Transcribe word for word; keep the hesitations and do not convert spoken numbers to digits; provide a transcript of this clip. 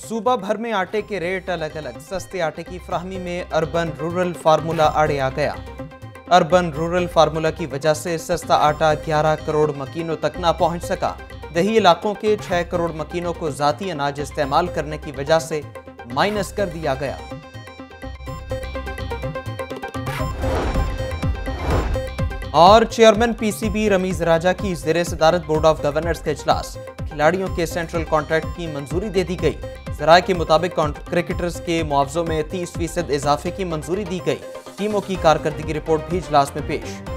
सूबा भर में आटे के रेट अलग अलग। सस्ते आटे की फ्राहमी में अर्बन रूरल फार्मूला आड़े आ गया। अर्बन रूरल फार्मूला की वजह से सस्ता आटा ग्यारह करोड़ मकीनों तक ना पहुंच सका। दही इलाकों के छह करोड़ मकीनों को जाती अनाज इस्तेमाल करने की वजह से माइनस कर दिया गया। और चेयरमैन पीसीबी रमीज राजा की ज़ेरे सदारत बोर्ड ऑफ गवर्नर्स का इजलास। खिलाड़ियों के सेंट्रल कॉन्ट्रैक्ट की मंजूरी दे दी गई। जराये के मुताबिक क्रिकेटर्स के मुआवजों में तीस फीसद इजाफे की मंजूरी दी गई। टीमों की कारकर्दगी रिपोर्ट भी इजलास में पेश।